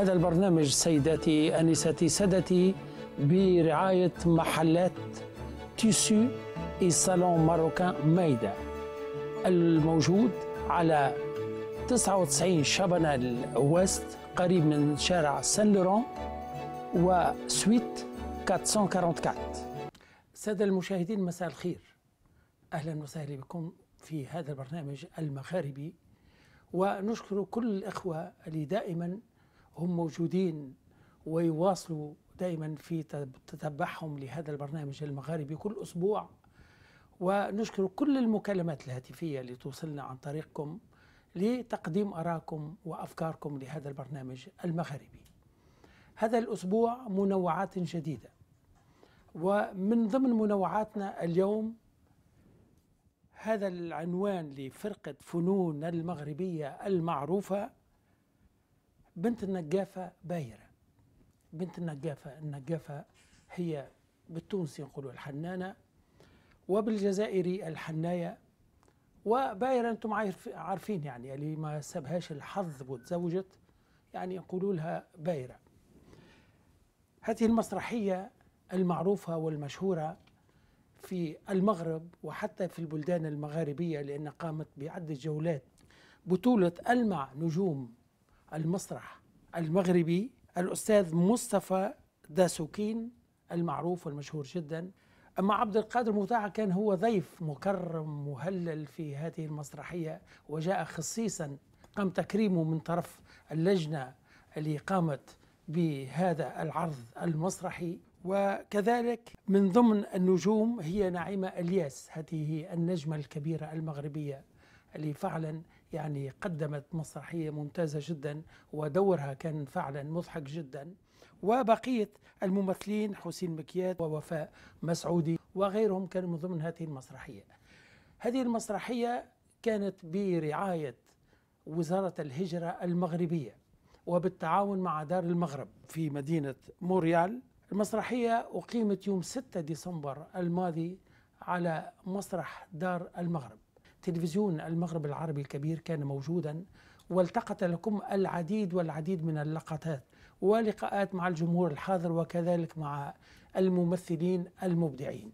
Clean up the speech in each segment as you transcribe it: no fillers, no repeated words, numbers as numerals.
هذا البرنامج سيداتي أنساتي سادتي برعاية محلات تيسو اي صالون ماروكان مايدة الموجود على 99 شابانال ويست قريب من شارع سان لوران وسويت 444. سادة المشاهدين مساء الخير، أهلا وسهلا بكم في هذا البرنامج المغاربي، ونشكر كل الإخوة اللي دائما هم موجودين ويواصلوا دائما في تتبعهم لهذا البرنامج المغاربي كل أسبوع، ونشكر كل المكالمات الهاتفية اللي توصلنا عن طريقكم لتقديم آرائكم وأفكاركم لهذا البرنامج المغاربي. هذا الأسبوع منوعات جديدة، ومن ضمن منوعاتنا اليوم هذا العنوان لفرقة فنون المغربية المعروفة بنت النقافة بايرة. بنت النقافة هي بالتونسي نقولوا الحنانة، وبالجزائري الحناية، وبايرة أنتم عارفين يعني اللي ما سابهاش الحظ وتزوجت يعني يقولوا لها بايرة. هذه المسرحية المعروفة والمشهورة في المغرب وحتى في البلدان المغاربية، لأن قامت بعدة جولات بطولة ألمع نجوم المسرح المغربي الأستاذ مصطفى داسوكين المعروف والمشهور جدا. أما عبد القادر مطاع كان هو ضيف مكرم مهلل في هذه المسرحية، وجاء خصيصا قام تكريمه من طرف اللجنة اللي قامت بهذا العرض المسرحي. وكذلك من ضمن النجوم هي نعيمة الياس، هذه النجمة الكبيرة المغربية اللي فعلا يعني قدمت مسرحية ممتازة جدا ودورها كان فعلا مضحك جدا. وبقية الممثلين حسين مكيات ووفاء مسعودي وغيرهم كانوا من ضمن هذه المسرحية. هذه المسرحية كانت برعاية وزارة الهجرة المغربية وبالتعاون مع دار المغرب في مدينة موريال. المسرحية أقيمت يوم 6 ديسمبر الماضي على مسرح دار المغرب. تلفزيون المغرب العربي الكبير كان موجودا، والتقط لكم العديد والعديد من اللقطات ولقاءات مع الجمهور الحاضر وكذلك مع الممثلين المبدعين.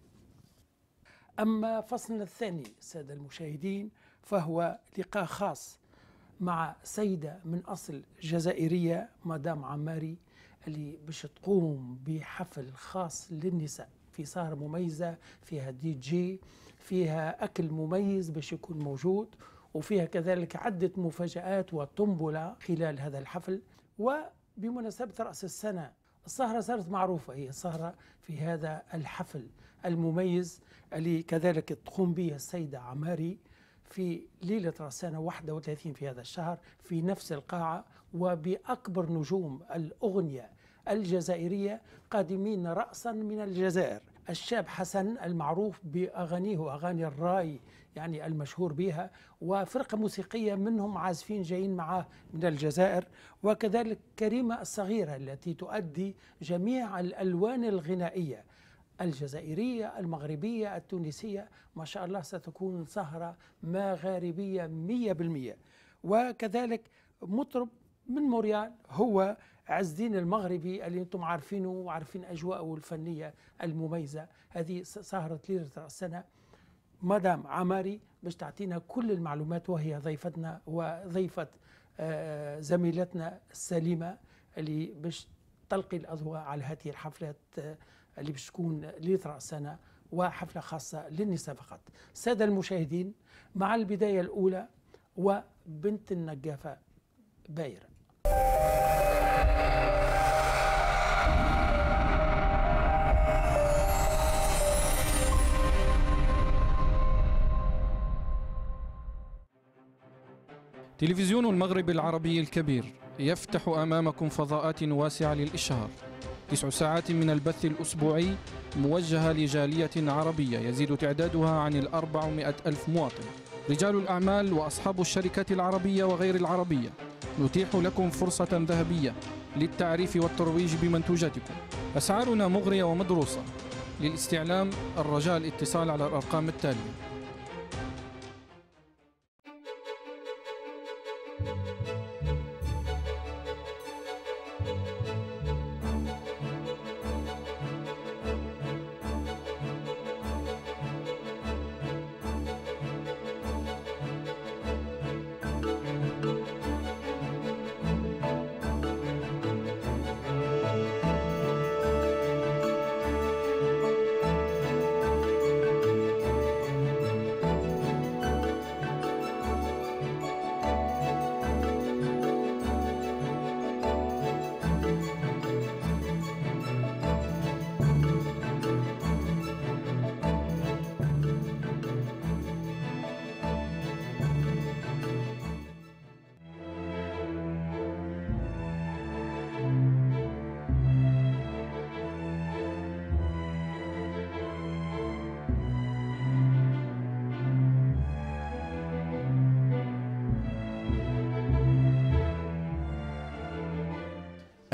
أما فصلنا الثاني سادة المشاهدين فهو لقاء خاص مع سيدة من أصل جزائرية، مدام عماري، اللي باش تقوم بحفل خاص للنساء في سهرة مميزة فيها دي جي، فيها أكل مميز باش يكون موجود، وفيها كذلك عدة مفاجآت وطنبلة خلال هذا الحفل. وبمناسبة رأس السنة السهرة صارت معروفة، هي سهرة في هذا الحفل المميز اللي كذلك تقوم به السيدة عماري في ليلة رأس السنة 31 في هذا الشهر في نفس القاعة، وبأكبر نجوم الأغنية الجزائرية قادمين رأسا من الجزائر، الشاب حسن المعروف بأغانيه وأغاني الراي يعني المشهور بها، وفرقة موسيقية منهم عازفين جايين معاه من الجزائر، وكذلك كريمة الصغيرة التي تؤدي جميع الألوان الغنائية الجزائرية المغربية التونسية. ما شاء الله ستكون سهرة مغاربية 100%. وكذلك مطرب من موريال هو عز الدين المغربي اللي انتم عارفينه وعارفين أجواءه الفنية المميزة. هذه سهرة ليلة رأس السنة. مدام عماري باش تعطينا كل المعلومات، وهي ضيفتنا وضيفة زميلتنا السليمة اللي باش تلقي الأضواء على هذه الحفلات اللي باش تكون ليلة رأس السنة وحفلة خاصة للنساء فقط. سادة المشاهدين، مع البداية الأولى وبنت النقافة بايرة. تلفزيون المغرب العربي الكبير يفتح أمامكم فضاءات واسعة للإشهار. 9 ساعات من البث الأسبوعي موجهة لجالية عربية يزيد تعدادها عن 400,000 مواطن. رجال الأعمال وأصحاب الشركات العربية وغير العربية نتيح لكم فرصة ذهبية للتعريف والترويج بمنتوجاتكم. أسعارنا مغرية ومدروسة. للاستعلام الرجاء الاتصال على الأرقام التالية: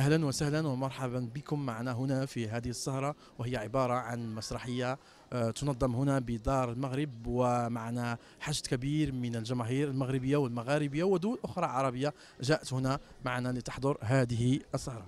أهلا وسهلا ومرحبا بكم معنا هنا في هذه السهرة، وهي عبارة عن مسرحية تنظم هنا بدار المغرب، ومعنا حشد كبير من الجماهير المغربية والمغاربية ودول أخرى عربية جاءت هنا معنا لتحضر هذه السهرة.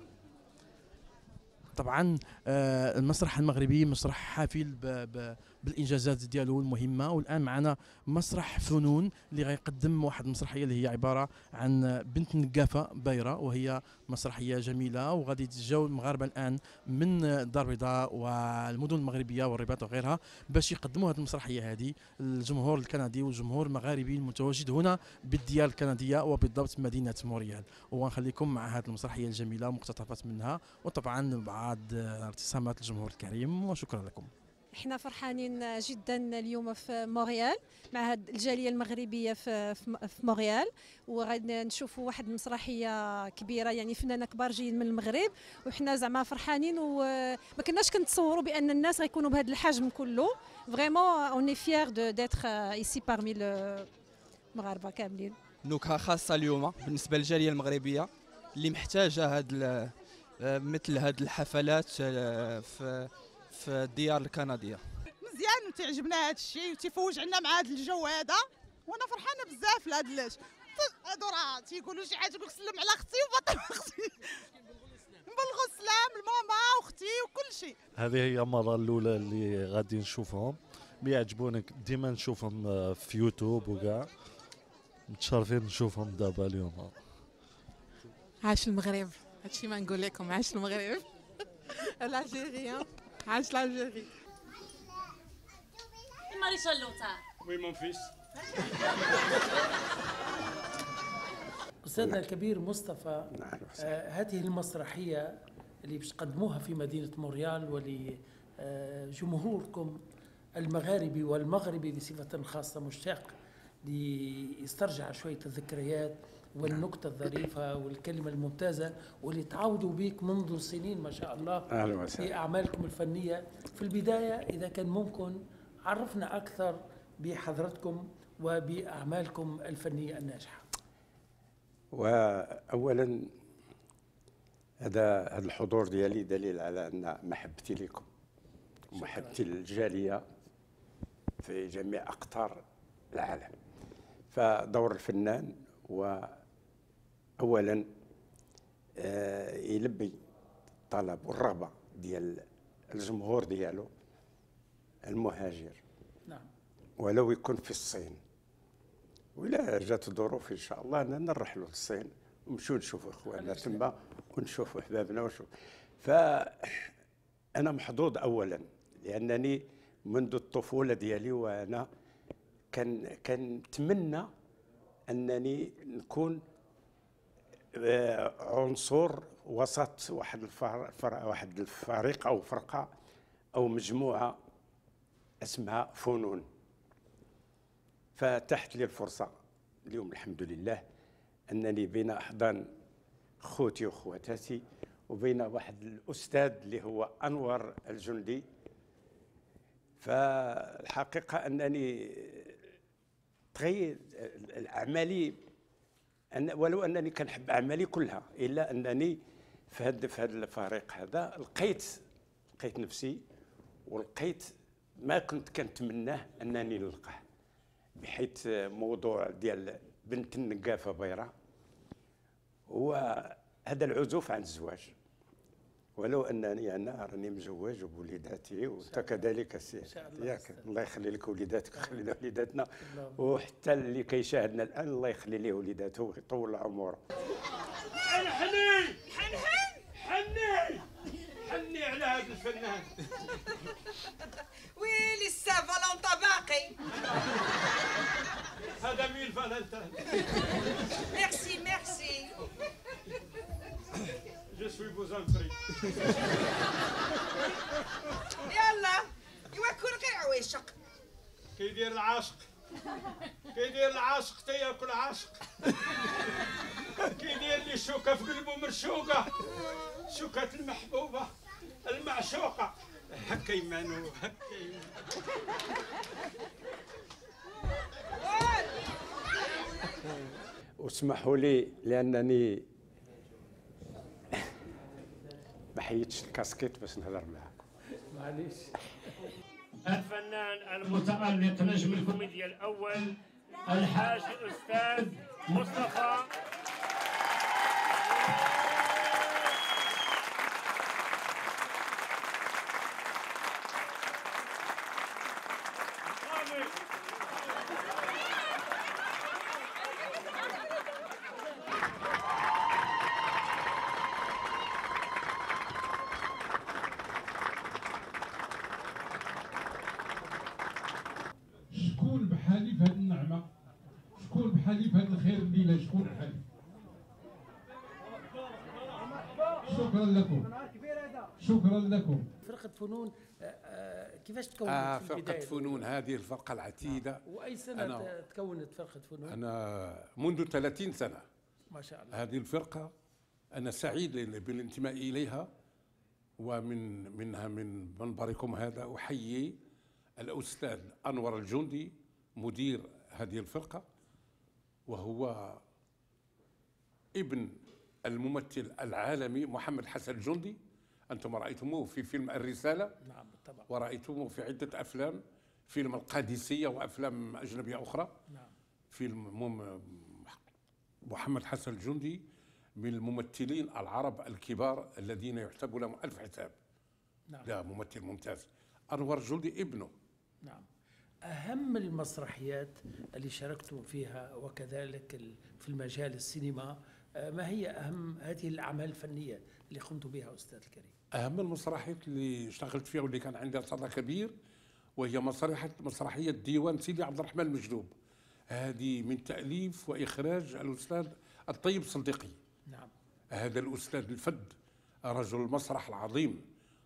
طبعا المسرح المغربي مسرح حافل بالانجازات ديالو المهمه، والان معنا مسرح فنون اللي غيقدم واحد المسرحيه اللي هي عباره عن بنت نقافه بايره، وهي مسرحيه جميله، وغادي يتجاو المغاربه الان من الدار البيضاء والمدن المغربيه والرباط وغيرها باش يقدموا هذه المسرحيه هذه للجمهور الكندي والجمهور المغاربي المتواجد هنا بالديار الكنديه وبالضبط مدينه مونريال. ونخليكم مع هذه المسرحيه الجميله ومقتطفات منها، وطبعا بعض ارتسامات الجمهور الكريم، وشكرا لكم. احنا فرحانين جدا اليوم في مونريال مع هذه الجاليه المغربيه في مونريال، وغادي نشوفوا واحد المسرحيه كبيره، يعني فنانه كبار جايين من المغرب، وحنا زعما فرحانين وما كناش كنتصوروا بان الناس غيكونوا بهذا الحجم كله. فريمون اوني فيير ديتر ايسي بارمي المغاربه كاملين. نكهه خاصه اليوم بالنسبه للجاليه المغربيه اللي محتاجه مثل هذه الحفلات في الديار الكنديه. مزيان وتعجبنا هذا الشيء وتيفوج عندنا مع هذا الجو هذا، وانا فرحانه بزاف لهذا هادو راه تيقولوا شي حاجه، يقول سلم على اختي وبطل اختي، نبلغوا السلام لماما واختي وكل شيء. هذه هي المره الاولى اللي غادي نشوفهم، بيعجبوني ديما نشوفهم في يوتيوب وكاع، متشرفين نشوفهم دابا اليوم. عاش المغرب، هادشي ما نقول لكم، عاش المغرب. الجيريان، عاش الجيري. Maréchal Lothar. Oui, mon fils. أستاذنا الكبير مصطفى، هذه المسرحية اللي باش تقدموها في مدينة مونريال ولجمهوركم المغاربي والمغربي بصفة خاصة مشتاق ليسترجع شوية الذكريات والنكتة الظريفة والكلمة الممتازة واللي تعودوا بك منذ سنين ما شاء الله في أعمالكم الفنية. في البداية إذا كان ممكن عرفنا أكثر بحضرتكم وبأعمالكم الفنية الناجحة. وأولا هذا الحضور ديالي دليل على أن محبتي لكم ومحبتي للجالية في جميع أقطار العالم. فدور الفنان وأولا يلبي الطلب والرغبة ديال الجمهور ديالو المهاجر، نعم، ولو يكون في الصين، ولا جات ظروف ان شاء الله اننا نرحلوا للصين ونمشيو نشوفوا اخواننا تما ونشوفوا احبابنا ونشوف. فانا محظوظ اولا لانني منذ الطفوله ديالي وانا كنتمنى انني نكون عنصر وسط واحد الفريق او فرقه او مجموعه اسمها فنون. فتحت لي الفرصه اليوم الحمد لله انني بين احضان خوتي واخواتاتي وبين واحد الاستاذ اللي هو انور الجندي. فالحقيقه انني تغير اعمالي، ولو انني كنحب اعمالي كلها، الا انني في هذا الفريق هذا لقيت نفسي ولقيت ما كنت كنتمناه انني نلقاه، بحيث موضوع ديال بنت النقافه بيضاء هو هذا العزوف عن الزواج، ولو انني انا راني مزوج وبوليداتي وانت كذلك السي ياك، الله يخلي لك وليداتك ويخلي لنا وليداتنا، وحتى اللي كيشاهدنا الان الله يخلي ليه وليداته ويطول عمره. حني حني على هذا الفنان. وي لسه فالنتا باقي. هذا مين فالنتا؟ ميرسي. جو سوي بوزان فري. يلا يوكل غير عويشق. كيدير العاشق تياكل عاشق. كيدير لي شوكه في قلبه مرشوقه، شوكه المحبوبه المعشوقه. هكا يمانو هكا واسمحوا لي لانني حيدتش الكاسكيت باش نهضر معاكم. معليش. الفنان المتألق نجم الكوميديا الأول الحاج الأستاذ مصطفى شكون بحالي في هذه النعمة؟ شكون بحالي في هذا الخير الليلة؟ شكون بحالي؟ شكرا لكم. شكرا لكم. فرقة فنون كيفاش تكونت في البداية؟ فرقة فنون هذه الفرقة العتيدة. وأي سنة تكونت فرقة فنون؟ أنا منذ 30 سنة. ما شاء الله. هذه الفرقة أنا سعيد بالانتماء إليها، ومنها من منبركم هذا أحيي الأستاذ أنور الجندي مدير هذه الفرقة، وهو ابن الممثل العالمي محمد حسن الجندي. أنتم رأيتموه في فيلم الرسالة. نعم بالطبع. ورأيتموه في عدة أفلام، فيلم القادسية وأفلام أجنبية أخرى. نعم. فيلم محمد حسن الجندي من الممثلين العرب الكبار الذين يحسب لهم ألف حساب. نعم. لا، ممثل ممتاز. أنور الجندي ابنه. نعم. أهم المسرحيات اللي شاركتم فيها وكذلك في المجال السينما، ما هي أهم هذه الأعمال الفنية اللي قمت بها أستاذ الكريم؟ أهم المسرحيات اللي اشتغلت فيها واللي كان عندها صدى كبير وهي مسرحية ديوان سيدي عبد الرحمن المجذوب. هذه من تأليف وإخراج الأستاذ الطيب صديقي. نعم. هذا الأستاذ الفد رجل المسرح العظيم،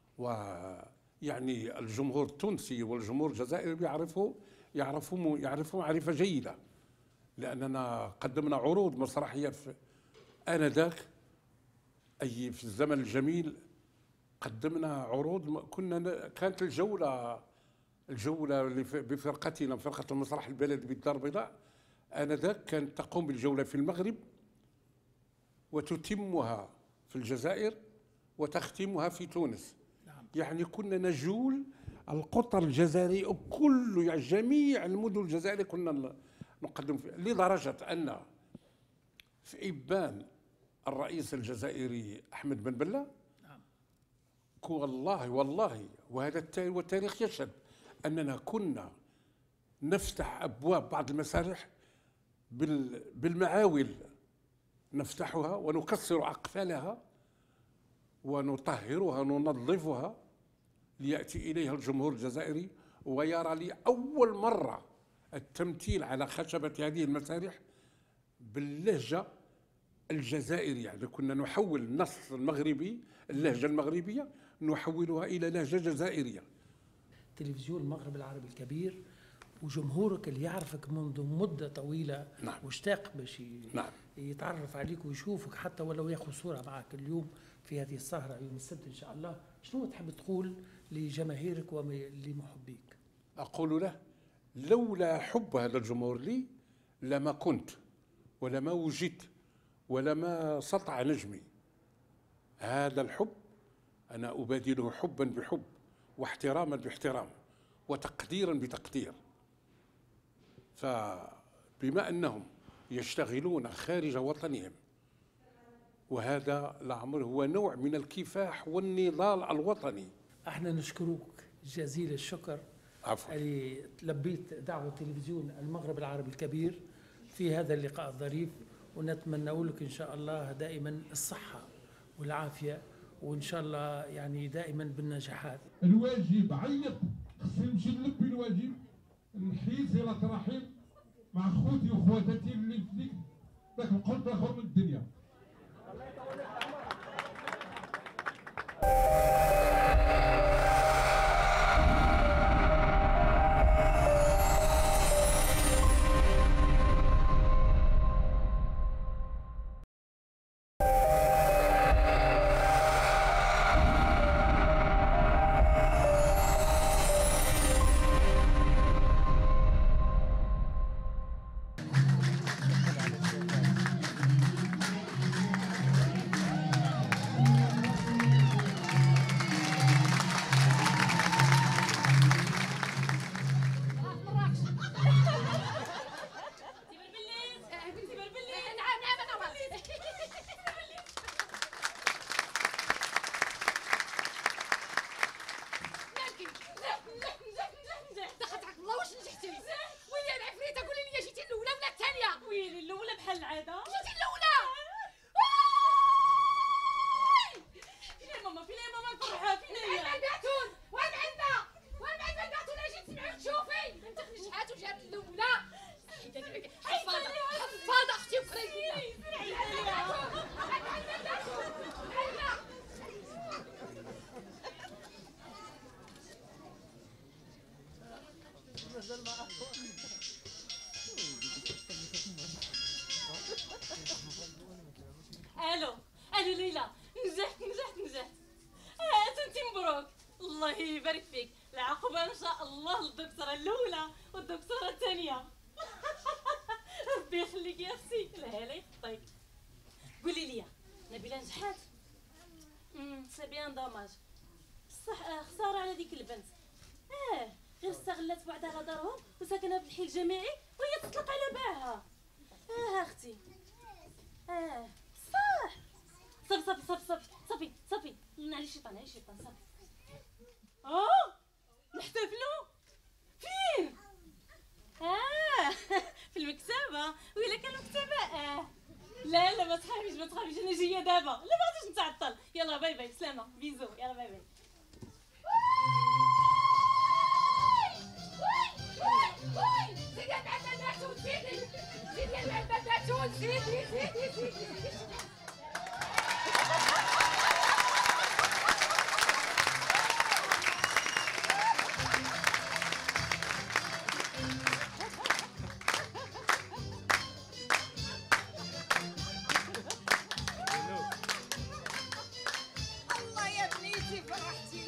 ويعني الجمهور التونسي والجمهور الجزائري يعرفه معرفة جيدة، لأننا قدمنا عروض مسرحية في آنذاك، أي في الزمن الجميل قدمنا عروض. كانت الجولة اللي بفرقتنا، فرقة المسرح البلدي بالدار البيضاء، آنذاك كانت تقوم بالجولة في المغرب وتتمها في الجزائر وتختمها في تونس. نعم. يعني كنا نجول القطر الجزائري كله، يعني جميع المدن الجزائرية كنا نقدم فيها، لدرجة أن في إبان الرئيس الجزائري أحمد بن بلة، نعم، والله وهذا والتاريخ يشهد أننا كنا نفتح أبواب بعض المسارح بالمعاول، نفتحها ونكسر أقفالها ونطهرها وننظفها ليأتي إليها الجمهور الجزائري ويرى لأول مرة التمثيل على خشبة هذه المسارح باللهجة الجزائرية. يعني كنا نحول النص المغربي، اللهجة المغربية نحولها إلى لهجة جزائرية. تلفزيون المغرب العربي الكبير وجمهورك اللي يعرفك منذ مدة طويلة، نعم، واشتاق باش نعم يتعرف عليك ويشوفك حتى ولو ياخذ صورة معك اليوم في هذه السهرة يوم السبت إن شاء الله. شنو تحب تقول لجماهيرك ولمحبيك؟ أقول له لولا حب هذا الجمهور لي لما كنت ولما وجدت ولما سطع نجمي. هذا الحب أنا أبادله حبا بحب، واحتراما باحترام، وتقديرا بتقدير. فبما أنهم يشتغلون خارج وطنهم، وهذا الأمر هو نوع من الكفاح والنضال الوطني. احنا نشكرك جزيل الشكر. عفوا. اللي لبيت دعوة تلفزيون المغرب العربي الكبير في هذا اللقاء الظريف، ونتمنى لك إن شاء الله دائما الصحة والعافية، وإن شاء الله يعني دائما بالنجاحات. الواجب عيط، خصني نمشي نلبي الواجب، نحيي صلة رحم مع خوتي وخواتاتي اللي في ديك ذاك القرب الاخر من الدنيا. بحال العاده. جاتي الاولى. فين يا ماما فين يا ماما الفرحه فين هي؟ معنا البعتون ومعنا البعتون اجي تسمعي وتشوفي. ما تاخذي شحات وجات الاولى. حفاضه اختي وقريبيه. الو ليلى، نجحت. انت مبروك، الله يبارك فيك. العقبه ان شاء الله للدكتوره الاولى والدكتوره الثانيه. ربي يخليك يا اختي، الهلا يخطيك. قولي لي نبيله نجحات؟ سي بيان دوماج، بصح خساره على ديك البنت. غير استغلت بعدها على دارهم وساكنه في الحي الجامعي وهي تطلق على باها. اختي صح. صافي على الشيطان صافي. نحتفلوا فين؟ في المكتبه. ويلا كان المكتبه. لا ما تخافيش انا جايه دابا. لا ما غاديش نتعطل. يلا باي سلامه بيزو. يلا باي. زيدي. الله يا بنيتي فرحتي.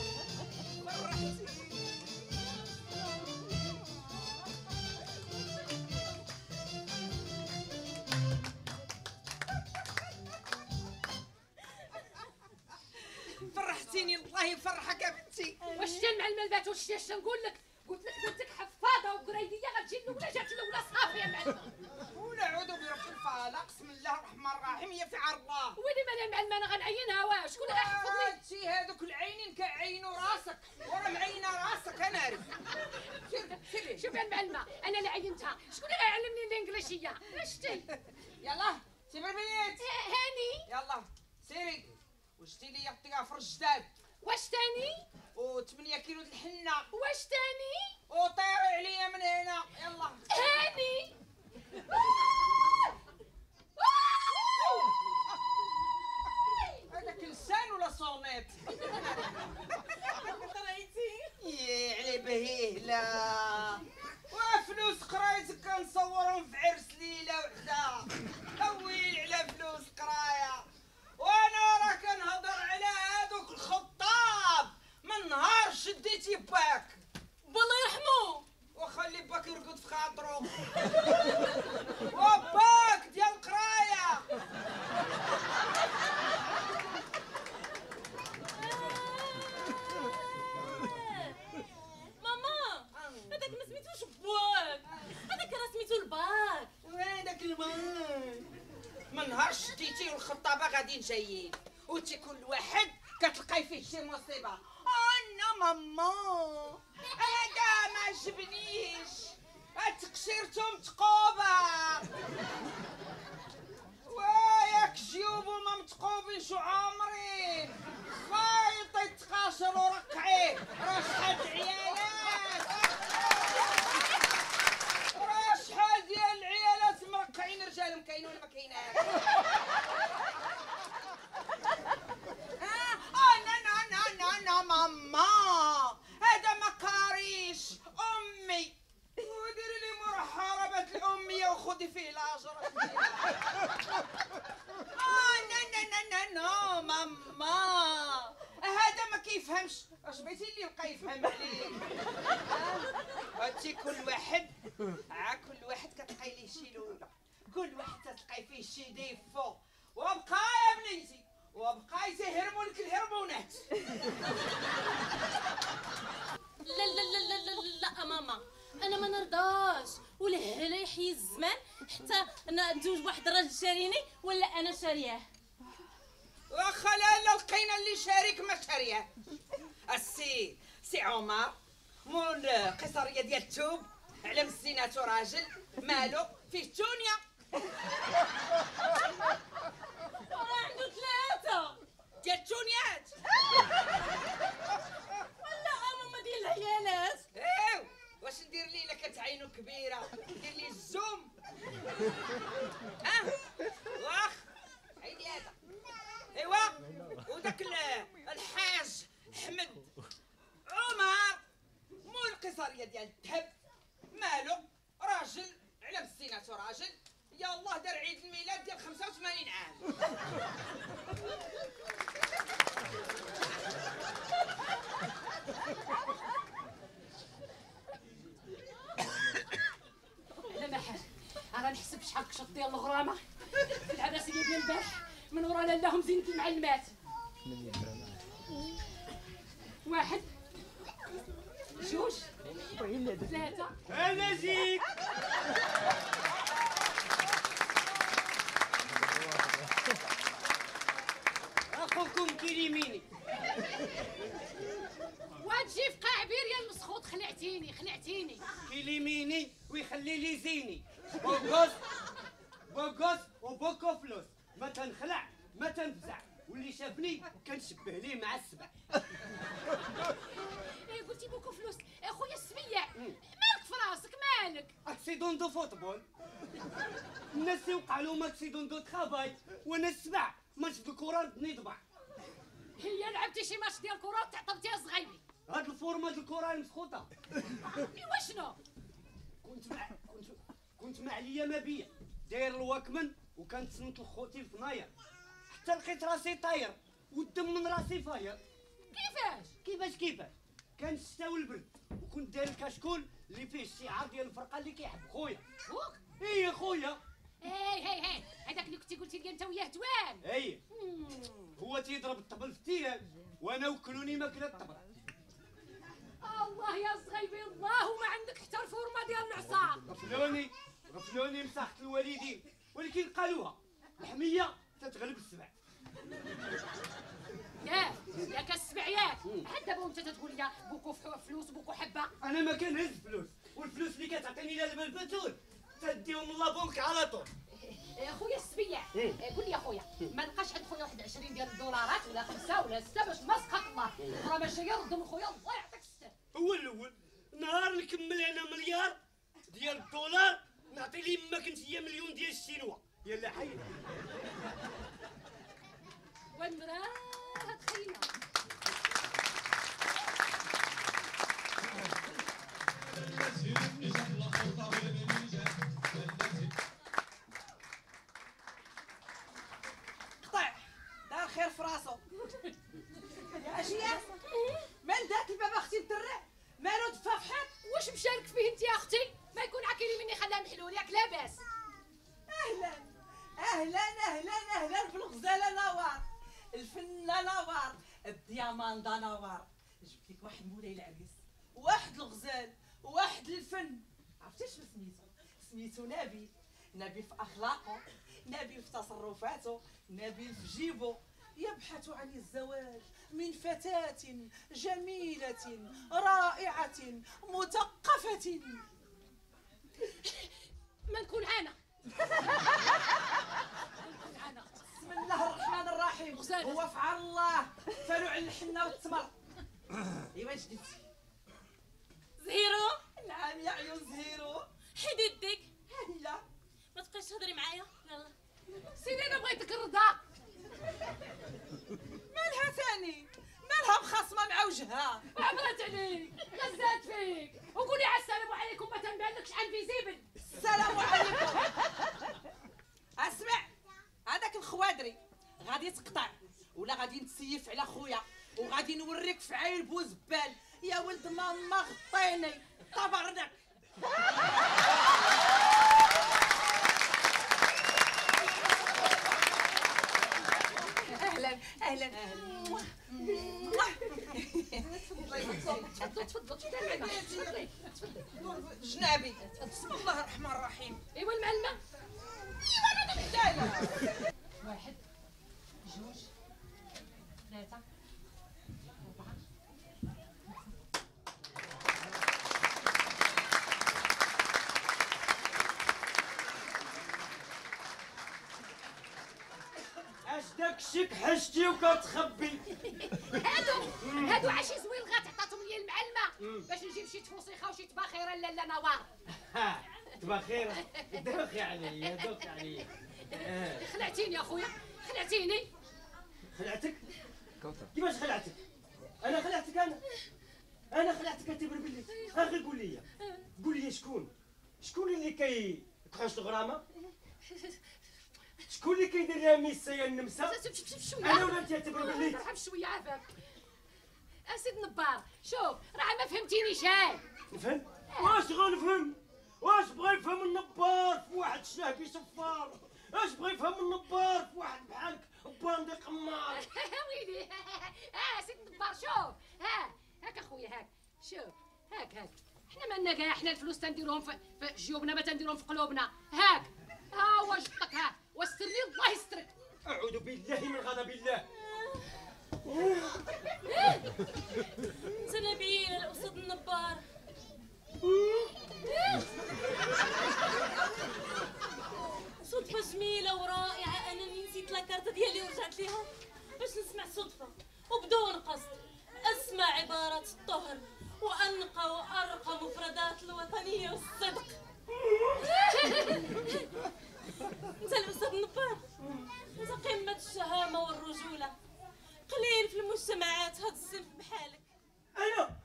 فرحتيني الله يفرحك يا بنتي. واش كان مع الملبات واش اش نقول لك؟ قلت لك بنتك حفاضه وقريديه غتجي الاولى. جات الاولى صافي يا معلمه. ونعوذ برب الفلق بسم الله الرحمن الرحيم. يا فعل الله. ويلي مالا معلمه انا غنعينها. واش شكون اللي غيحفظني؟ هادشي هادوك العينين كيعينوا راسك ورا معينه راسك. انا عارف. سيري شوفي المعلمه انا اللي عينتها. شكون اللي غيعلمني الانجليزيه؟ شتي؟ يلا سيبي البنات. هاني يلا سيري. وجدتي لي الطيافه في الجداد. واش تاني؟ و8 كيلو د الحنه. واش تاني؟ وطيري عليا من هنا. يلا هاني هذاك لسان ولا صونيت؟ قريتي؟ يا على بهيه لا. وفلوس قرايتك كنصورهم في عرس ليله وحده. طويل على فلوس قرايه. وانا راه كنهضر على هادوك الخطاب من نهار شديتي باك. بالله يرحمو. وخلي باك يرقد في خاطرو. وباك ديال القرايه. ماما هذاك ما سميتوش باك، هذاك راه سميتو الباك. وهذاك الباك من نهار شديتي والخطابه غاديين جايين وانتي كل واحد كتلقاي فيه شي مصيبه. انا ماما هذا ما عجبنيش. تقشيرتو متقوبه. وياك جيوبو متقوبين شو عامرين. خايطي تقاشر ورقعيه. راه شحال عيالات. راه شحال ديال العيالات مرقعين رجالهم كاين ولا ما كايناش. انا ماما هذا ما كاريش امي. وديري لي مرحبا الاميه وخذي فيه الاجر. نا ماما هذا ما كيفهمش. اش بغيتي اللي يبقى يفهم عليك؟ هاتي كل واحد كل واحد كتلقاي ليه شي لونه. كل واحد تلقاي فيه شي ديفو. وبقى يا بنيتي وبقى يتهرموا لك الهرمونات. لا ماما انا ما نرضاش. والهلا يحيي الزمان حتى انا نتزوج واحد الراجل شاريني ولا انا شارياه. واخا لا لقينا اللي شاريك ما شارياه. سي عمر مول قصريه ديال التوب على مسيناتو راجل مالو فيه تونيا راه عنده 3 ديال التونيات. ولا ماما ديال العيالات. ايوا واش ندير ليه الا كانت عينو كبيره؟ ندير ليه الزوم. واخ عيدي هذا. ايوا وداك الحاج احمد عمر مول القيصريه ديال الذهب مالو راجل على مسيناتو راجل يا الله دار عيد الميلاد ديال 85 عام. لا ما حاجه انا نحسب شحال كشط ديال الغرامه في العباسيه ديال البارح من ورا لاهم زينة المعلمات. 1 2 3 انا جيت. اخوكم كيريميني. وتجي في قاع بير يا المسخوط. خلعتيني كيليميني ويخلي لي زيني. بوكوس وبوكو فلوس. ما تنخلع ما تنفزع واللي شافني كنشبه ليه مع السبع. قلتي بوكو فلوس خويا السميع. مالك في راسك مالك؟ اكسيدون دو فوتبول. الناس يوقع لهم اكسيدون دو ترافاي وانا السبع ماتش دو كره ردني ضبع. هي لعبتي شي ماتش ديال الكره وتعطبتيها صغيبي. هاد الفورمه ديال الكره المسخوطه. ايوا شنو؟ كنت مع ليا ما بيا داير الواكمن وكنتصنت لخوتي في ناير حتى لقيت راسي طاير والدم من راسي فاير. كيفاش كان الشتا والبرد وكنت داير الكشكول اللي فيه الشعار ديال الفرقه اللي كيحب خويا. خوك؟ ايه خويا. هاي هذاك اللي كنتي قلتي لي انت وياه دوان. ايه هو تيضرب الطبل في التيال وانا وكلوني ماكله الطبل. الله يا صغيبي الله وما عندك حتى الفورمه ديال العصا. غفلوني مساخة الوالدين ولكن قالوها الحميه تتغلب السبع. ياك السبع ياك. عاد دابا وانت تقول لي بوكو فلوس وبوكو حبه. انا ما كنهز فلوس والفلوس اللي كتعطيني لها البتول تديهم من لابونك على طول. خويا السبيع قول لي خويا ما نلقاش عند خويا واحد 20 ديال الدولارات ولا 5 ولا 6 باش ما سقط الله راه ماشي يرد من خويا الله يعطيك الستر. هو الاول نهار نكمل انا مليار ديال الدولار نعطي لي ماك انت هي مليون ديال الشينوا. يلا حي والمراه تخيلها. قطع دار خير في راسو. يا اشياء من ذاك الباب اختي الدرع مالو دفا في حيط. واش مشارك فيه انت يا اختي؟ ما يكون عاكلي مني خلاه محلول ياك لاباس. اهلا بالغزاله نوار الفنه نوار الدياماندا نوار. جبت لك واحد مولاي العريس واحد الغزال واحد الفن. عرفتي شنو سميتو نبيل في اخلاقه نبيل في تصرفاته نبيل في جيبه. يبحث عن الزواج من فتاة جميلة رائعة مثقفة. ما نكون عانى. بسم الله الرحمن الرحيم. هو فعل الله فلوع الحنه والتمر. ايوا جدتي زهيرو. نعم يا عيون زهيرو. حيدي يديك. هيا ما تبقايش تهضري معايا. يلا سيدي انا بغيتك الرضا. مالها ثاني مالها مخاصمه مع وجهها. عبرت عليك غزات فيك وقولي على السلام عليكم ما تنبانلكش عن فيزيبل. السلام عليكم. اسمع هذاك الخوادري غادي تقطع ولا غادي نتسيف على خويا وغادي نوريك في عين بوزبال. يا ولد ماما غطيني طبرنك. اهلا تفضلي جنابي. بسم الله الرحمن الرحيم. ايوا المعلمه. ايوا لا 1 2 3 4. شتيك حشتي وكتخبي. هادو عاشي زوين غتعطاتهم ليا المعلمه باش نجيب شي تفوسيخه وشي تباخيره لالا نوار. تباخيره دوخي عليا دوخي عليا. خلعتيني اخويا خلعتيني. خلعتك؟ كيفاش خلعتك؟ انا خلعتك انا خلعتك انت بربلي. اخي قول لي شكون اللي كيكحش الغرامه؟ شكون اللي كيدير لها ميسايا النمسا؟ انا ولا انت بربلي؟ رحب شويه عافاك اسيد نبار. شوف راه ما فهمتينيش. هاي نفهم؟ واش غنفهم؟ واش بغا يفهم النبار في واحد شناهبي صفار؟ اش بغا يفهم النبار في واحد بحالك باندي قمار؟ ويلي سيد النبار شوف هاك اخويا هاك شوف هاك حنا مالنا كاع حنا الفلوس تنديروهم في جيوبنا ما تنديروهم في قلوبنا. هاك ها هو جدك واسترني الله يسترك. اعوذ بالله من غضب الله. انت نبيل الاسد النبار. صدفة جميلة ورائعة أنني نسيت لاكارت ديالي ورجعت ليها باش نسمع صدفة وبدون قصد أسمع عبارات الطهر وأنقى وأرقى مفردات الوطنية والصدق. أنت الأستاذ النبار، أنت قمة الشهامة والرجولة. قليل في المجتمعات هاد الصنف بحالك. أنا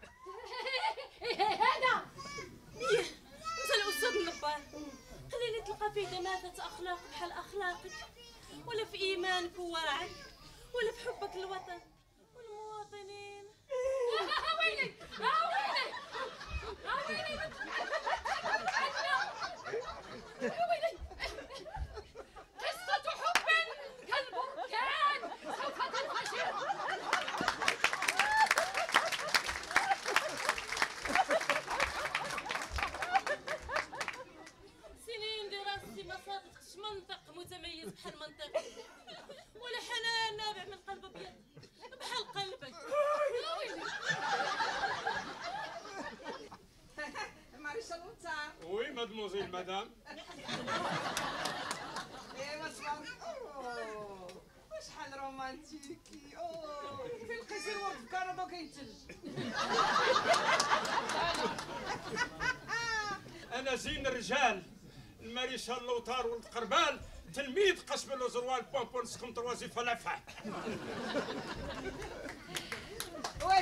هذا أنت الأستاذ النبار، قليل تلقى فيه دماثة أخلاق بحال أخلاقك، ولا في إيمانك وورعك، ولا في حبك للوطن والمواطنين. ويلي ويلي قصة حب كالبركان سوف تنفجر. سنين دراستي ما صادفتش منطق متميز بحال منطقي، ولا حنان نابع من قلب ابيض بحال قلبك. ماريشال وطار. وي مادموزيل مدام. ايوا شحال رومانتيكي. فين لقيتي الوقت في كندا كينتج؟ انا زين الرجال الماريشال لوطار ولد قربال تلميذ قسم الوزروال بونبون سكم وظيفه لافع. واش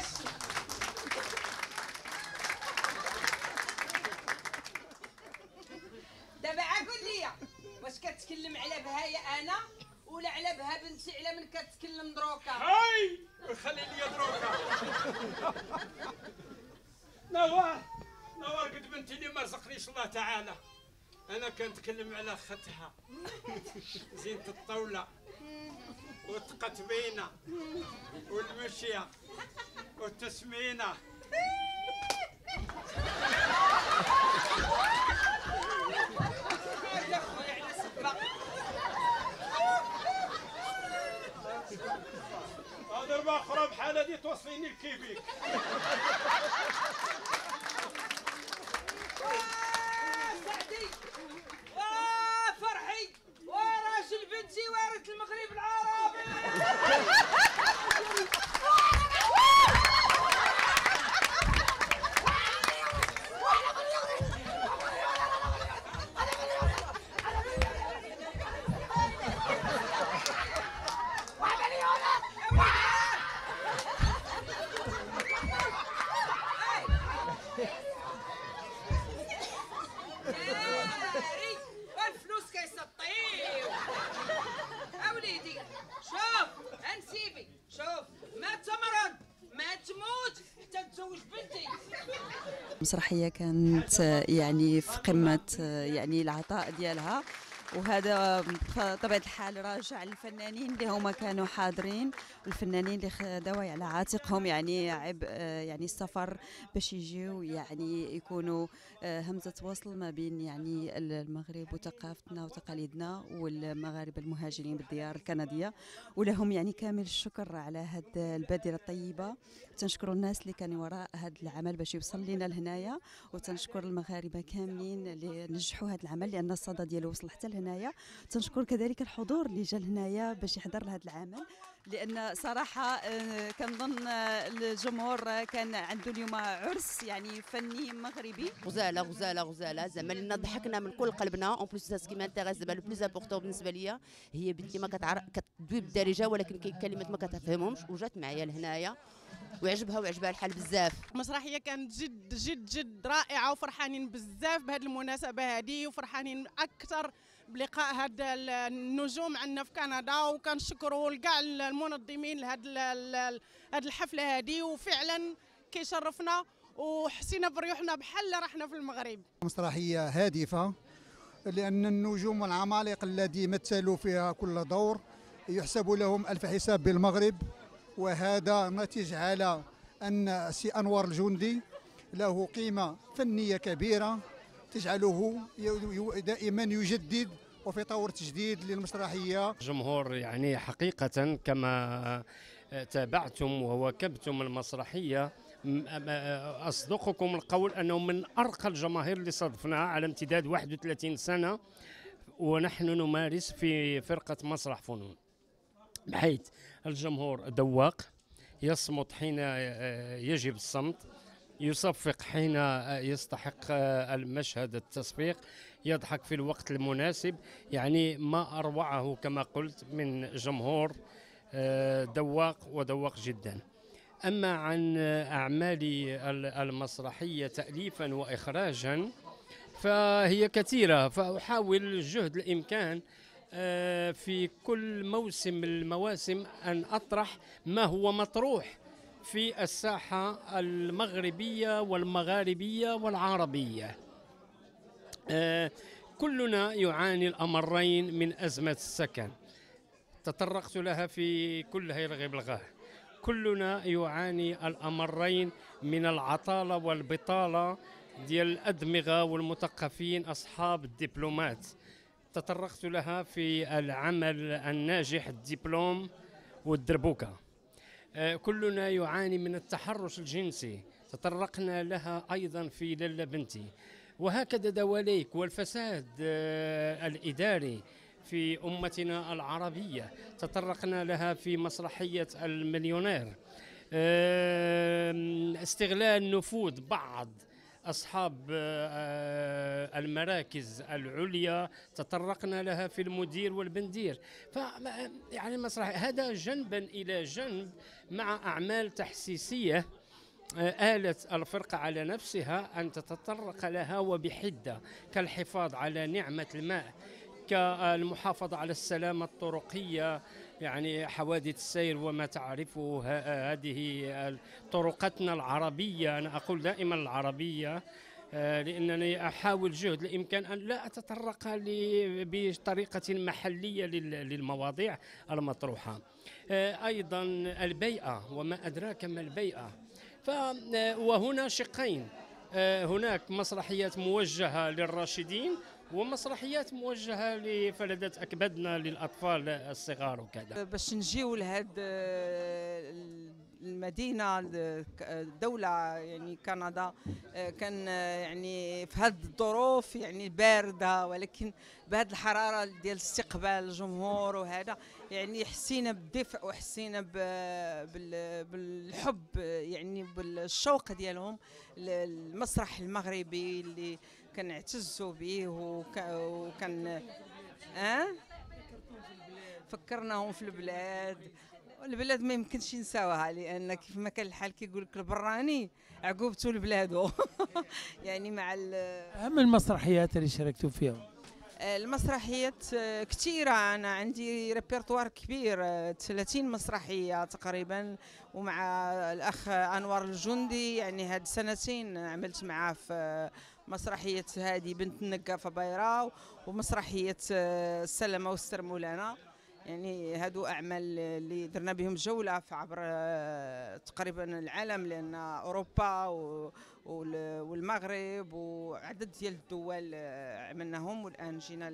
دابا قول لي واش كتكلم على بهايا انا ولا على بها بنتي على من كتكلم دروكا؟ هاي خلي لي دروكا. نوار قد بنتي اللي ما رزقنيش الله تعالى. انا كنتكلم على اختها زينة الطاولة والتقتبينة والمشية والتسمينة. ضربة أخرى بحال هادي توصليني لكيفيك. سعدي فرحي وراجل بنتي وارث المغرب العربي. والفلوس كيسطيو. اوليدي شوف انسيبي شوف ما تمرض ما تموت حتى تزوج بنتي. المسرحية كانت يعني في قمة يعني العطاء ديالها، وهذا بطبيعة الحال راجع للفنانين اللي هما كانوا حاضرين، والفنانين اللي خداو على عاتقهم يعني عبء يعني السفر باش يجيو يعني يكونوا همزة وصل ما بين يعني المغرب وثقافتنا وتقاليدنا والمغاربة المهاجرين بالديار الكندية، ولهم يعني كامل الشكر على هاد البادرة الطيبة. تنشكروا الناس اللي كانوا وراء هذا العمل باش يوصل لنا لهنايا، وتنشكر المغاربة كاملين اللي نجحوا هذا العمل لأن الصدى ديالو وصل حتى لهنايا. تنشكر كذلك الحضور اللي جا لهنايا باش يحضر لهذا العمل، لان صراحه كنظن الجمهور كان عنده اليوم عرس يعني فني مغربي. غزاله غزاله غزاله زعما لنا ضحكنا من كل قلبنا. اون بليس سا سكي مانتيريس دابا لو بلوز امبورطون بالنسبه ليا هي بنتي ما كتدوي بالدارجه، ولكن كاين كلمات ما كتفهمهمش وجات معايا لهنايا وعجبها الحال بزاف. المسرحيه كانت جد جد جد رائعه وفرحانين بزاف بهذه المناسبه هذه، وفرحانين اكثر بلقاء هاد النجوم عندنا في كندا، وكنشكروا لكاع المنظمين لهاد الحفله هذه، وفعلا كيشرفنا وحسينا بريوحنا بحال رحنا في المغرب. مسرحيه هادفه لان النجوم والعمالقه الذي مثلوا فيها كل دور يحسب لهم الف حساب بالمغرب، وهذا ناتج على ان سي انور الجندي له قيمه فنيه كبيره تجعله دائما يجدد وفي طور تجديد للمسرحيه. الجمهور يعني حقيقه كما تابعتم وواكبتم المسرحيه، اصدقكم القول انه من ارقى الجماهير اللي صادفناها على امتداد 31 سنه ونحن نمارس في فرقه مسرح فنون، بحيث الجمهور ذواق، يصمت حين يجب الصمت، يصفق حين يستحق المشهد التصفيق، يضحك في الوقت المناسب. يعني ما أروعه كما قلت من جمهور ذواق وذواق جدا. أما عن أعمالي المسرحية تأليفا وإخراجا فهي كثيرة، فأحاول جهد الإمكان في كل موسم من المواسم أن أطرح ما هو مطروح في الساحة المغربية والمغاربية والعربية. كلنا يعاني الأمرين من أزمة السكن، تطرقت لها في كل هي الغبلغة. كلنا يعاني الأمرين من العطالة والبطالة ديال الأدمغة والمثقفين أصحاب الدبلومات، تطرقت لها في العمل الناجح الدبلوم والدربوكة. كلنا يعاني من التحرش الجنسي، تطرقنا لها أيضا في للا بنتي، وهكذا دواليك. والفساد الإداري في أمتنا العربية تطرقنا لها في مسرحية المليونير. استغلال نفوذ بعض أصحاب المراكز العليا تطرقنا لها في المدير والبندير. يعني المسرح هذا جنبا إلى جنب مع أعمال تحسيسية آلت الفرقة على نفسها أن تتطرق لها وبحدة، كالحفاظ على نعمة الماء، كالمحافظة على السلامة الطرقية، يعني حوادث السير وما تعرفه هذه طرقتنا العربية. أنا أقول دائما العربية لأنني أحاول جهد الإمكان أن لا أتطرق بطريقة محلية للمواضيع المطروحة. أيضا البيئة، وما أدراك ما البيئة. وهنا شقين، هناك مسرحيات موجهة للراشدين ومسرحيات موجهة لفلذة أكبادنا للأطفال الصغار وكذا. باش نجيو لهاد المدينة الدولة يعني كندا، كان يعني في هذه الظروف يعني باردة، ولكن بهذه الحرارة ديال استقبال الجمهور وهذا يعني حسينا بالدفء وحسينا بالحب يعني بالشوق ديالهم للمسرح المغربي اللي كنعتزوا به وكان فكرناهم في البلاد ما يمكنش ينساوها، لان كيف ما كان الحال كيقول لك البراني عقوبته لبلادو. يعني مع اهم المسرحيات اللي شاركتوا فيها؟ المسرحيات كثيرة، أنا عندي ريبرتوار كبير 30 مسرحية تقريبا، ومع الأخ أنور الجندي يعني هاد سنتين عملت معاه في مسرحية هذه بنت النقافة بيراو ومسرحية السلامة والستر مولانا. يعني هادو أعمال اللي درنا بهم جولة في عبر تقريبا العالم، لأن أوروبا والمغرب وعدد ديال الدول عملناهم، والآن جينا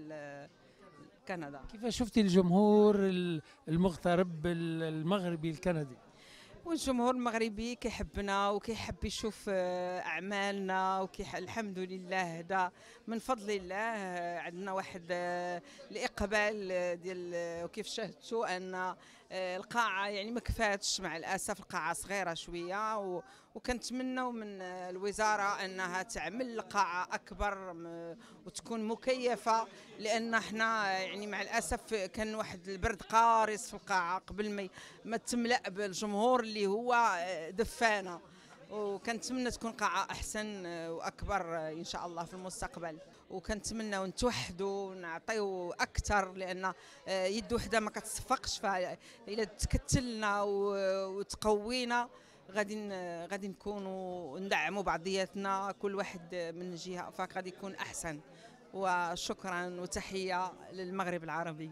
لكندا. كيف شفتي الجمهور المغترب المغربي الكندي؟ والجمهور المغربي كيحبنا وكيحب يشوف اعمالنا الحمد لله. هذا من فضل الله. عندنا واحد الاقبال ديال وكيف شاهدتوا ان القاعه يعني ما كفاتش، مع الاسف القاعه صغيره شويه، وكنتمناو من الوزاره انها تعمل قاعه اكبر وتكون مكيفه، لان احنا يعني مع الاسف كان واحد البرد قارس في القاعه قبل ما تملا بالجمهور اللي هو دفانه، وكنتمنى تكون قاعه احسن واكبر ان شاء الله في المستقبل. وكنتمنى نتوحدوا ونعطيو اكثر، لان يد وحده ما كتصفقش، فإلا تكتلنا وتقوينا غادي نكونوا ندعموا بعضياتنا كل واحد من جهه، فغادي يكون احسن. وشكرا وتحيه للمغرب العربي.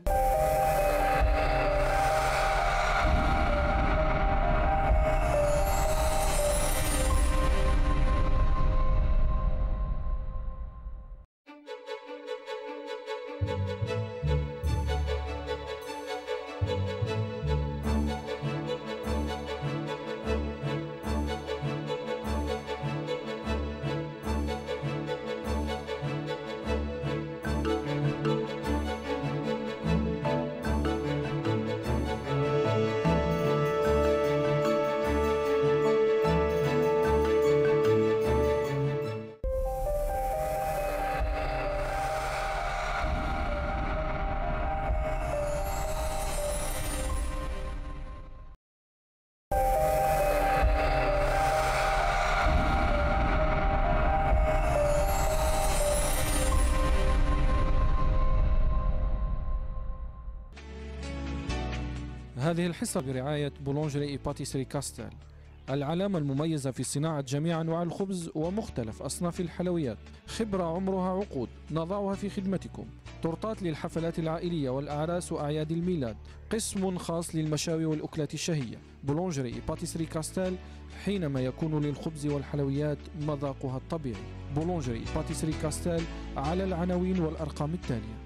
هذه الحصة برعاية بولونجري إي باتيسري كاستيل، العلامة المميزة في صناعة جميع أنواع الخبز ومختلف أصناف الحلويات، خبرة عمرها عقود نضعها في خدمتكم. تورتات للحفلات العائلية والأعراس وأعياد الميلاد، قسم خاص للمشاوي والأكلات الشهية. بولونجري إي باتيسري كاستيل، حينما يكون للخبز والحلويات مذاقها الطبيعي. بولونجري إي باتيسري كاستيل على العناوين والأرقام التالية.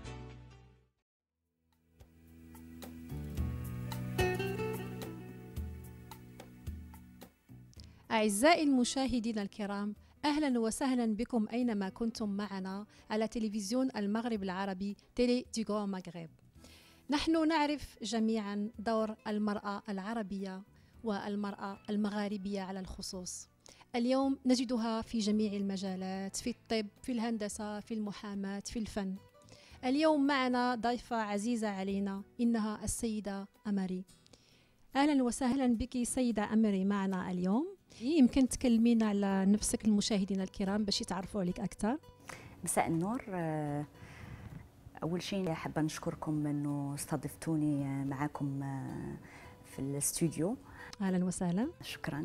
أعزائي المشاهدين الكرام، أهلا وسهلا بكم أينما كنتم معنا على تلفزيون المغرب العربي تيلي دي غران مغرب. نحن نعرف جميعا دور المرأة العربية والمرأة المغاربية على الخصوص. اليوم نجدها في جميع المجالات، في الطب، في الهندسة، في المحاماة، في الفن. اليوم معنا ضيفة عزيزة علينا، إنها السيدة أماري. أهلا وسهلا بك سيدة أماري معنا اليوم. يمكن تكلمينا على نفسك المشاهدين الكرام باش يتعرفوا عليك أكثر. مساء النور. أول شيء حابة نشكركم أنه استضفتوني معكم في الاستوديو. أهلا وسهلا. شكرا.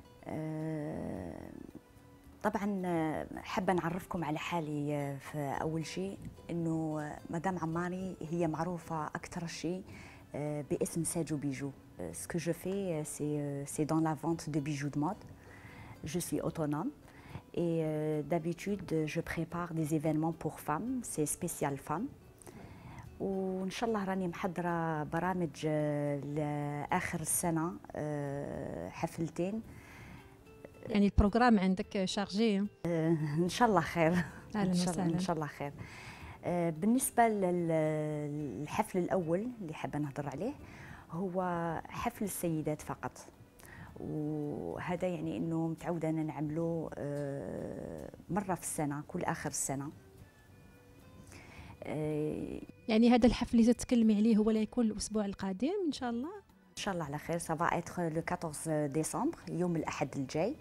طبعا حابة نعرفكم على حالي. في أول شيء أنه مدام عماري هي معروفة أكثر شيء باسم ساجو بيجو. Ce que je fais, c'est dans la vente de bijoux de mode. Je suis autonome et d'habitude, je prépare des événements pour femmes, c'est spécial femmes. وإن شاء الله راني محضرة برامج لآخر السنة، حفلتين. يعني البروغرام عندك شارجي؟ إن شاء الله خير. أهلا وسهلا. إن شاء الله خير. بالنسبة للحفل الأول اللي حابة نهضر عليه هو حفل السيدات فقط، وهذا يعني انه متعوده انا نعمله مره في السنه، كل اخر السنه. يعني هذا الحفل اللي تتكلمي عليه هو اللي يكون الاسبوع القادم ان شاء الله؟ ان شاء الله على خير. سافا اتر لو 14 ديسمبر، يوم الاحد الجاي.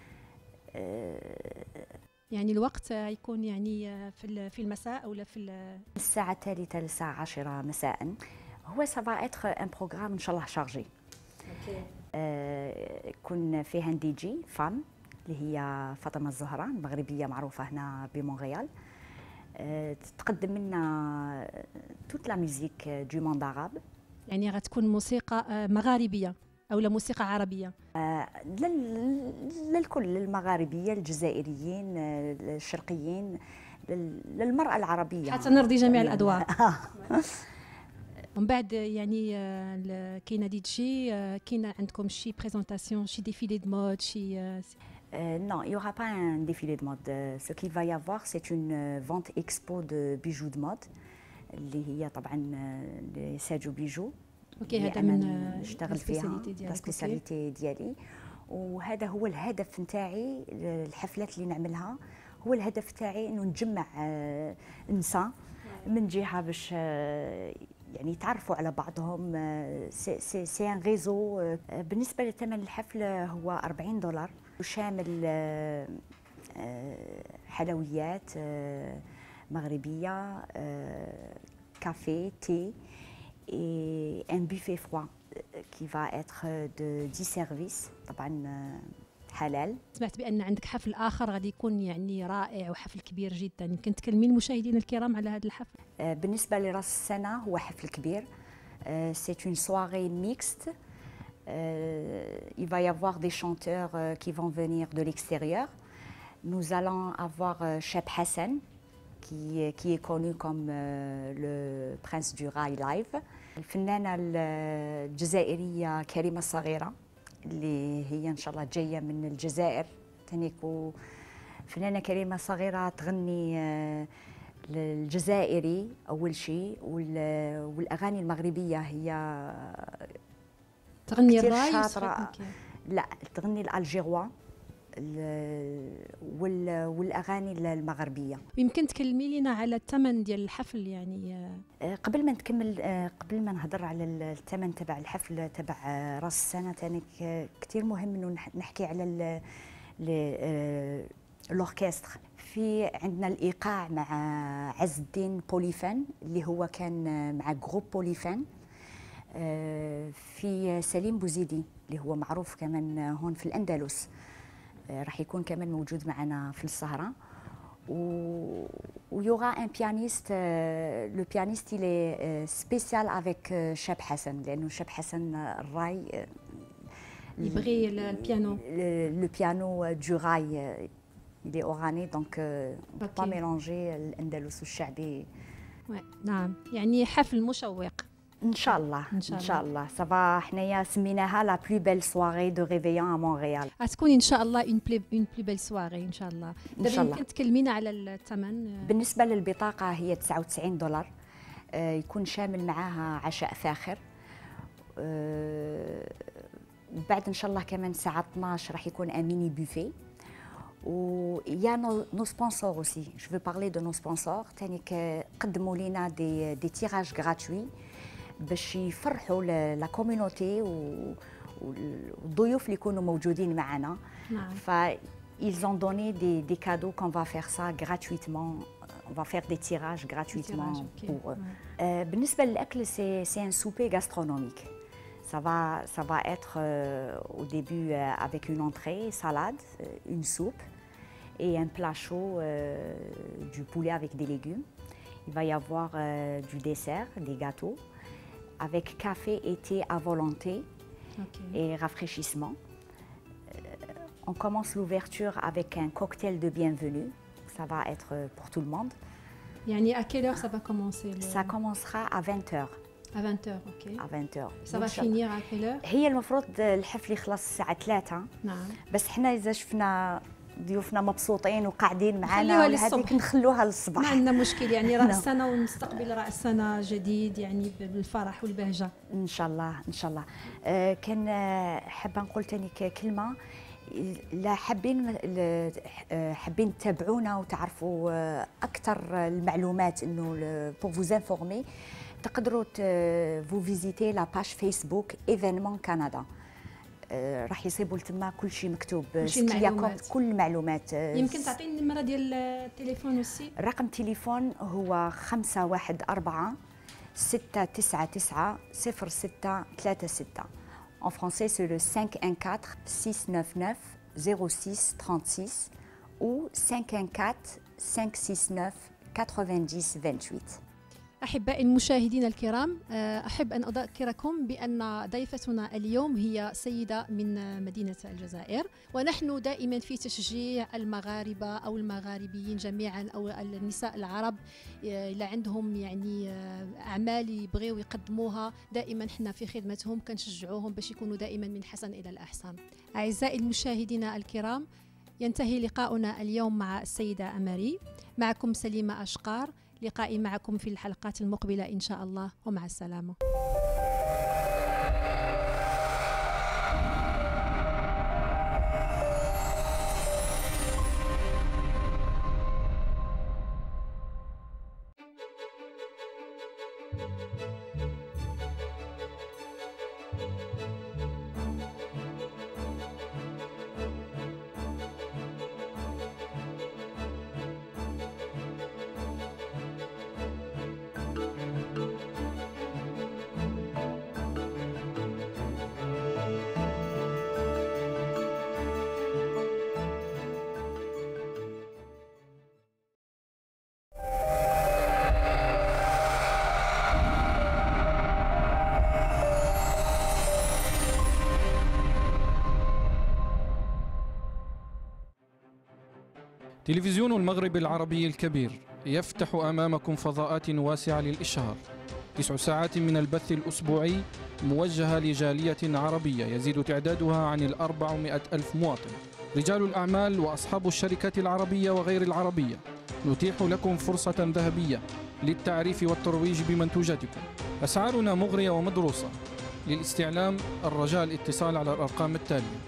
يعني الوقت يكون يعني في المساء ولا في الساعه الثالثه للساعه 10 مساء. هو سافا اتر ان بروغرام ان شاء الله شارجي. يكون فيه ان دي جي فام اللي هي فاطمه الزهران، مغربيه معروفه هنا بمونريال. تقدم لنا توت لا ميوزيك دو موند عرب. يعني غتكون موسيقى مغاربيه او لا موسيقى عربيه؟ للكل، للمغاربيه، الجزائريين، الشرقيين، للمراه العربيه، حتى نرضي جميع الاذواق. ومن بعد يعني كاينه دي جي كاينه عندكم شي بريزونطاسيون شي ديفيلي دو مود شي Non, il n'y aura pas un défilé de mode. Ce qu'il va y avoir, c'est une vente expo de bijoux de mode. اللي هي طبعا ساجو بيجو. اوكي هذا من نشتغل فيها السبيسياليتي ديالي. وهذا هو الهدف نتاعي الحفلات اللي نعملها. هو الهدف تاعي انه نجمع النساء من جهه باش يعني يتعرفوا على بعضهم. سي ان ريزو. بالنسبه لثمن الحفل هو $40 وشامل حلويات مغربيه كافي تي et un buffet froid qui va être de 10 services طبعا حلال. سمعت بان عندك حفل اخر غادي يكون يعني رائع وحفل كبير جدا، يمكن تكلمين المشاهدين الكرام على هذا الحفل؟ بالنسبه لراس السنه هو حفل كبير. C'est une soirée mixte. Il va y avoir des chanteurs qui vont venir de l'extérieur. Nous allons avoir Cheb Hassan qui est connu comme le prince du rail live. الفنانة الجزائرية كريمة الصغيرة اللي هي إن شاء الله جاية من الجزائر. تنيكو فنانة كريمة صغيرة تغني الجزائري أول شيء والأغاني المغربية هي تغني كتير الراي شاطرة. لا تغني الألجيروا والاغاني المغربيه. يمكن تكلمي لنا على الثمن ديال الحفل يعني قبل ما نكمل قبل ما نهضر على الثمن تبع الحفل تبع راس السنه ثاني كثير مهم انه نحكي على الاوركستر. في عندنا الايقاع مع عز الدين بوليفان اللي هو كان مع جروب بوليفان. في سليم بوزيدي اللي هو معروف كمان هون في الأندلس راح يكون كمان موجود معنا في السهرة. ويوغا ان بيانيست. لو بيانيست il est spécial avec شاب حسن لأنه شاب حسن الراي يبغي البيانو. لو بيانو دو راي il est oranais donc on peut pas mélanger الأندلس والشعبي. نعم يعني حفل مشوق ان شاء الله ان شاء الله. صافا حنايا سميناها لا بلو بيل سواري دو ريفيون ا مونريال. غتكون ان شاء الله اون بلو بيل سواري ان شاء الله. ان شاء الله. يمكن تكلمينا على الثمن؟ بالنسبه للبطاقه هي $99. يكون شامل معاها عشاء فاخر. وبعد ان شاء الله كمان الساعه 12 راح يكون ان ميني بوفي. و يا نو سبونسور اوسي. جو فو بارلي دو نو سبونسور تاني قدموا لينا دي تيراج غراتوي باش يفرحوا لا كوميونيتي والضيوف اللي يكونوا موجودين معنا. نعم. ف ils ont donné des cadeaux qu'on va faire ça gratuitement. On va faire des tirages gratuitement pour eux. بالنسبة للأكل c'est un souper gastronomique. Ça va être au début avec une entrée, salade, une soupe et un plat chaud, du poulet avec des légumes. Il va y avoir du dessert, des gâteaux, avec café et thé à volonté et rafraîchissement. On commence l'ouverture avec un cocktail de bienvenue. Ça va être pour tout le monde. يعني à quelle heure ça va commencer? Ça commencera à 20h. À 20h, ok. À 20h. Ça va finir à quelle heure? هي المفروض الحفل يخلص الساعة 3. نعم. بس حنا إذا شفنا ضيوفنا مبسوطين وقاعدين معنا هذيك نخلوها للصباح. ما عندنا مشكل يعني رأس السنة ونستقبل رأس السنة جديد يعني بالفرح والبهجة. إن شاء الله إن شاء الله. كان حابة نقول تاني كلمة. لا حابين تتابعونا وتعرفوا أكثر المعلومات إنه pour vous informer تقدروا vous visiter la page Facebook événement Canada. راح يصيبوا لتما كل شيء مكتوب. كل المعلومات. يمكن تعطيني النمرة ديال التليفون والسي؟ رقم التليفون هو 514 699 0636. En français, c'est le 514 699 06 36 ou 514 569 90 28. أحبائي المشاهدين الكرام، أحب أن أذكركم بأن ضيفتنا اليوم هي سيدة من مدينة الجزائر، ونحن دائما في تشجيع المغاربة أو المغاربيين جميعا أو النساء العرب اللي عندهم يعني أعمال يبغيو يقدموها، دائما احنا في خدمتهم كنشجعوهم باش يكونوا دائما من حسن إلى الأحسن. أعزائي المشاهدين الكرام، ينتهي لقاؤنا اليوم مع السيدة أماري. معكم سليمة أشقار، لقائي معكم في الحلقات المقبلة إن شاء الله، ومع السلامة. تلفزيون المغرب العربي الكبير يفتح أمامكم فضاءات واسعة للإشهار. 9 ساعات من البث الأسبوعي موجهة لجالية عربية يزيد تعدادها عن 400,000 مواطن، رجال الأعمال وأصحاب الشركات العربية وغير العربية. نتيح لكم فرصة ذهبية للتعريف والترويج بمنتوجاتكم. أسعارنا مغرية ومدروسة. للاستعلام الرجاء الاتصال على الأرقام التالية.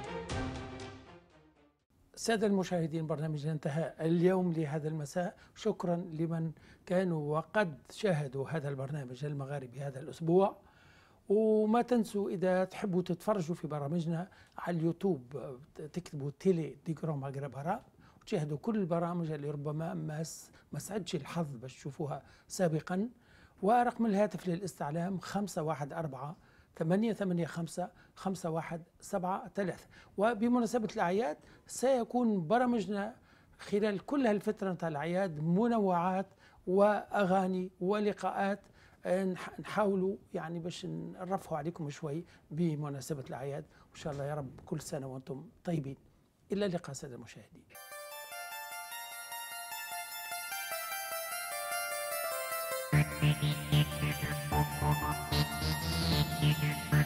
سادة المشاهدين، برنامجنا انتهى اليوم لهذا المساء. شكرا لمن كانوا وقد شاهدوا هذا البرنامج المغاربي هذا الأسبوع. وما تنسوا إذا تحبوا تتفرجوا في برامجنا على اليوتيوب تكتبوا تيلي دي غران مغرب عرب وتشاهدوا كل البرامج اللي ربما ما سعدش الحظ باش تشوفوها سابقا. ورقم الهاتف للاستعلام 514-885-5173. وبمناسبة الأعياد سيكون برامجنا خلال كل هالفترة نتاع الأعياد منوعات وأغاني ولقاءات نحاولوا يعني باش نرفعوا عليكم شوي بمناسبة الأعياد، وإن شاء الله يا رب كل سنة وأنتم طيبين. إلى اللقاء سادة المشاهدين. Thank you.